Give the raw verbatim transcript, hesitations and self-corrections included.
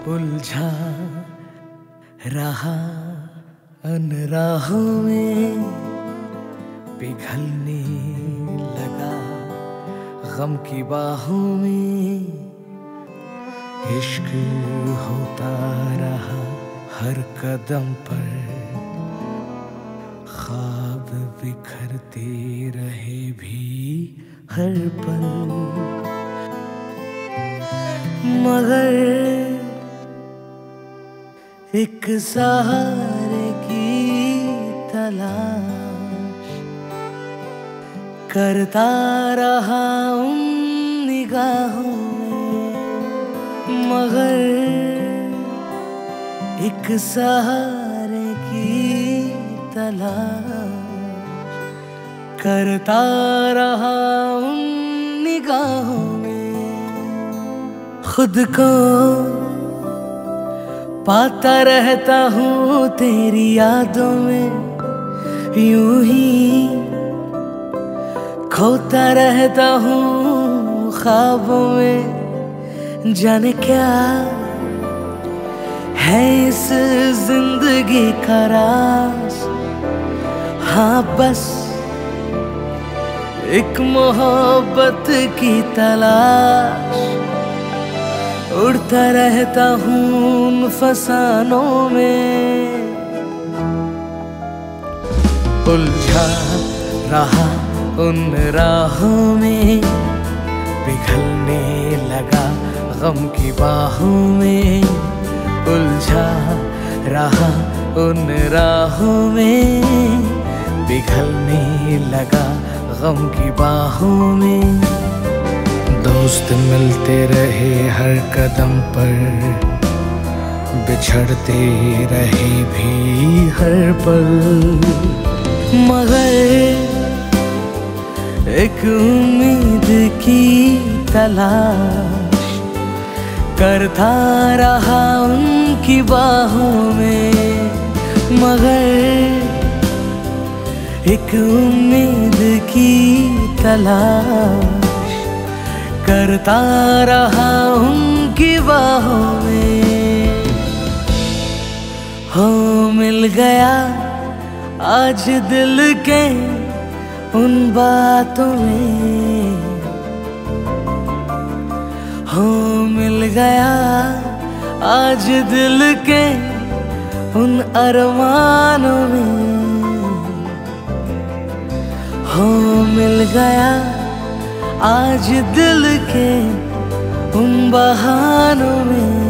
उलझा रहा अनराहों में, पिघलने लगा गम की बाहों में। इश्क होता रहा हर कदम पर, ख्वाब बिखरते रहे भी हर पल। मगर एक सहारे की तलाश करता रहा उन निगाहों में। मगर एक सहारे की तलाश करता रहा उन निगाहों में। खुद को पाता रहता हूँ तेरी यादों में, यूं ही खोता रहता हूँ ख्वाबों में। जाने क्या है इस जिंदगी का राज, हाँ बस एक मोहब्बत की तलाश। उड़ता रहता हूँ उन फसानों में, उलझा रहा उन राहों में, पिघलने लगा गम की बाहों में। उलझा रहा उन राहों में, पिघलने लगा गम की बाहों में। दोस्त मिलते रहे हर कदम पर, बिछड़ते रहे भी हर पल। मगर एक उम्मीद की तलाश करता रहा उनकी बाहों में। मगर एक उम्मीद की तलाश करता रहा उनकी बाहों में। हो मिल गया आज दिल के उन बातों में, हो मिल गया आज दिल के उन अरमानों में। हो मिल गया आज दिल के उन बहानों में।